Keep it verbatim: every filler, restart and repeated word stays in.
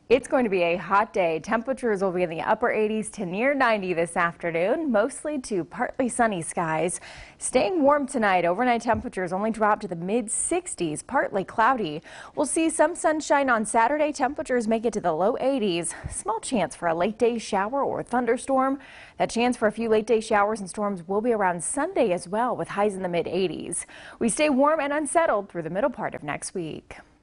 It's going to be a hot day. Temperatures will be in the upper eighties to near ninety this afternoon, mostly to partly sunny skies. Staying warm tonight. Overnight temperatures only drop to the mid sixties, partly cloudy. We'll see some sunshine on Saturday. Temperatures make it to the low eighties. Small chance for a late day shower or thunderstorm. That chance for a few late day showers and storms will be around Sunday as well, with highs in the mid eighties. We stay warm and unsettled through the middle part of next week.